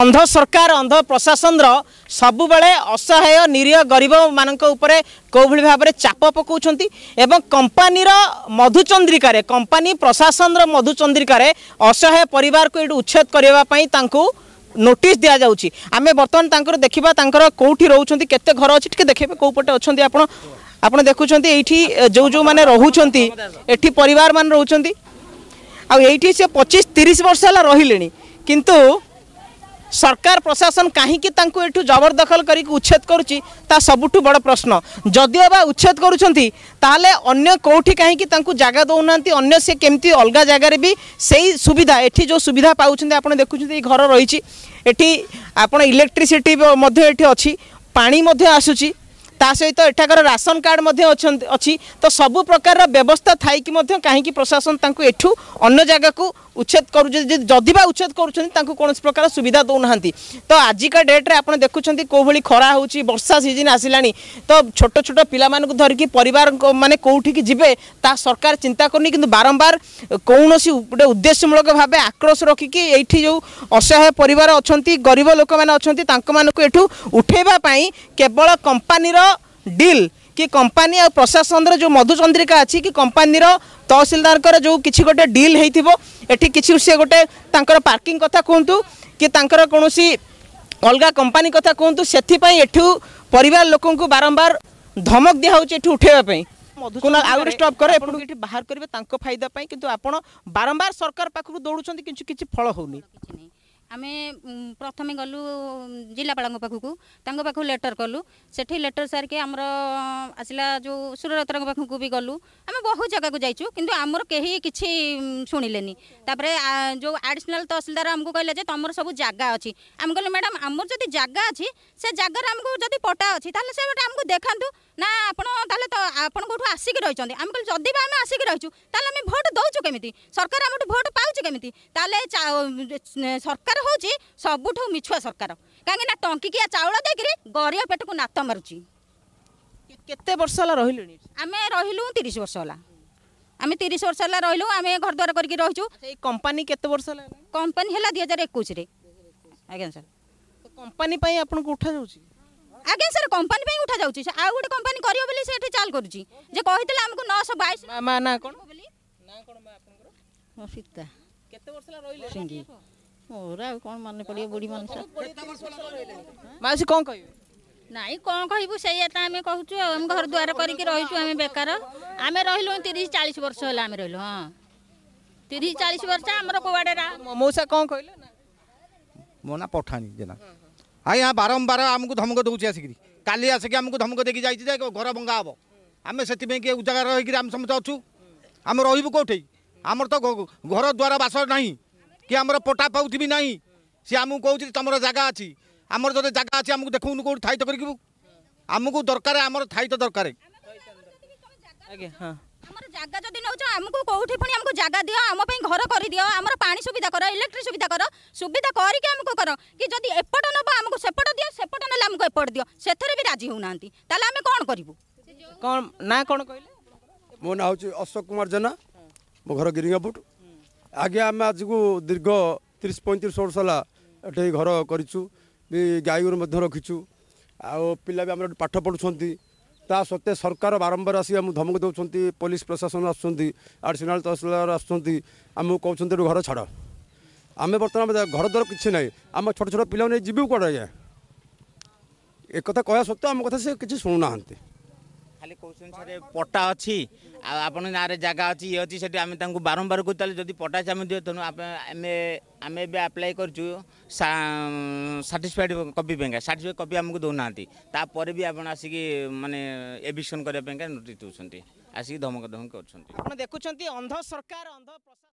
अंध सरकार अंध प्रशासन सबु बेले असहाय निरीह गरीब मानक उपरे कोभली भाव चाप पकाउछंती एवं कंपनी मधुचंद्रिकार कंपनी प्रशासन मधुचंद्रिकार असहाय परिवार को ये उच्छेद करने नोटिस दि जाउची। आमे बर्तमान तांकर देखिबा तांकर कोठी रहउछंती केते घर अछि टिके देखिबे को पटे अछंती आपण देखुछंती एठी जो जो माने रहउछंती एठी परिवार मान रहउछंती आ एठी से 25-30 वर्ष हला रहिलेनी किंतु सरकार प्रशासन कहीं एठू जबरदखल करके उच्छेद करुच्ची ता सबुठु बड़ प्रश्न। जदिओ बा उच्छेद करुछंती ताले अन्य कोठी कहीं जगह दौना अन्य से केमती अलग जगार भी सही सुविधा एठी जो सुविधा पाउछंती आपण देखुछंती घर रही एठी आपण इलेक्ट्रिसिटी एठी अछि पानी मध्ये आसुची ता सहित एठाकर राशन कार्ड अच्छी तो सबु प्रकार व्यवस्था थी कहीं प्रशासन एठू अन्य जगह को उच्छेद करुबा उच्छेद कौन प्रकार सुविधा दौना। तो आजिका डेट्रे आप देखुं कौली खरा हो वर्षा सीजन आसला तो छोट छोट पिला धरिकी परिवार माने कौटिकी जीवे ता सरकार चिंता करनी कि बारंबार कौन गोटे उद्देश्यमूलक भाव आक्रोश रखिकी ये जो असहाय परिवार अच्छा गरीब लोक मैंने एठू उठेबाई केवल कंपानीर डील कि कंपानी और प्रशासन जो मधुचंद्रिका अच्छी कि कंपानी तहसिलदार जो किसी गोटे डील होती किसी से गोटे पार्किंग कथा कहतु कि कौन अलग कंपानी कथा कहतु से एठू परिवार लोक बारंबार धमक दिखाई उठेबाई मधुचंद्रिका स्टॉप कर बाहर करेंगे फायदा किंतु आपण बारंबार सरकार पाखु दौड़ुं कि फल होनी। आमे प्रथमे गलु जिलापाल पाखक लेटर कलु से लेटर सार के आमर आसला जो सुरतर पाखक भी गलु आम बहुत जगह को जाइचु किंतु आमर कहीं किसी शुणिले तापरे जो एडिशनल तहसिलदार आमको कहले जे तुम सब जगह अच्छी आम कहले मैडम आमर जदि जगह अच्छी से जगार आमको जदि पटा अच्छी ताले से आमको देखातु ना आपन तो आपन कोठु आसिक रहिचंदी आम कहले जदि बा आम आसिक रहिचु ताले आम भोट दउचु केमिति सरकार आमठु भोट पाउचु केमिति ताले सरकार होची सबुठु मिछुआ सरकार काहे ना टंकीकिया चाउल देकरी गरीब पेट को नात मारुची। केते वर्ष हला रहिलुनी आमे रहिलु 30 वर्ष हला आमे 30 वर्ष हला रहिलु आमे घर द्वार करके रहिचु। ए कंपनी केते वर्ष हला कंपनी हला 2021 रे आज्ञा सर तो कंपनी पई आपन को उठा जाउची आज्ञा सर कंपनी पई उठा जाउची आ गुटे कंपनी करियो बोली से एठी चाल करूची जे कहितले हमको 922 मा ना कोन ना कोन मा आपनकर सीता केते वर्ष हला रहिले सिंगी ओरा कौन माने पड़िए बुढ़ी मानस मासी कौन कह नाई कौन कहबू से आम कहूँ आम घर द्वार करके रहीचु आम बेकार आम रही 30-40 वर्ष है आम रही हाँ 30-40 वर्ष आमर कौड़े मौसा कौन कहले मो ना पठानी जेना हाँ यहाँ बारंबार आमको धमक दूसरी आसिक काली आसिक आमको धमक देखी जाए घर भंगा हे आम से जगह रही आम समस्त अच्छु आम रही कौटे आमर तो घर द्वार बास ना कि आमर पटा पाउथि भी नहीं सी आमको कहूँ तुम जगह अच्छी आमर जो जगह अच्छी आमको देखू कौट थाई तो करूँ आमको दरकार आमर थाई तो दरकार हमर जगह जदि नउछ हमको कोठी फणी हमको जगह दियो हम पई घर करि दियो हमर पानी सुविधा करो इलेक्ट्रिक सुविधा करी के हमको करो कि जदि एपट नबो हमको सेपट दियो सेपट नले हमको एपट दियो सेथरे भी राजी होनांती ताले हम कोन करिवु कोन ना कोन कहले मो ना होची अशोक कुमार जेना मो घर गिरिंगापुट आगे आम आज को दीर्घ 30-35 वर्ष है ये घर करूँ गाई गोरु रखीचु आ पिला भी आम पाठ पढ़ुंट ता सत्वे सरकार बारंबार आसी आम धमक दौरान पुलिस प्रशासन आडिशनाल तहसिलदार आमको कहते घर छाड़ आम बर्तमान घर द्वार किसी ना आम छोट छोट पिला जीवु कौन आज्ञा एक कथा कह सत्वे आम कथा से किसी शुणुना खाली कहते पट्टा अच्छी आपन ना जगह अच्छी ये अच्छी से आम बारंबार कहते जब पट्टा आम दियो तेणु आम आप्लाय कर साटिस्फाइड कपी पे साटिस्फाइड कपी आमको दौना तापर भी आप आसिक माने एविक्शन करने नोटिस दूसरी आसिक धमक धमक कर देखुं अंध सरकार अंध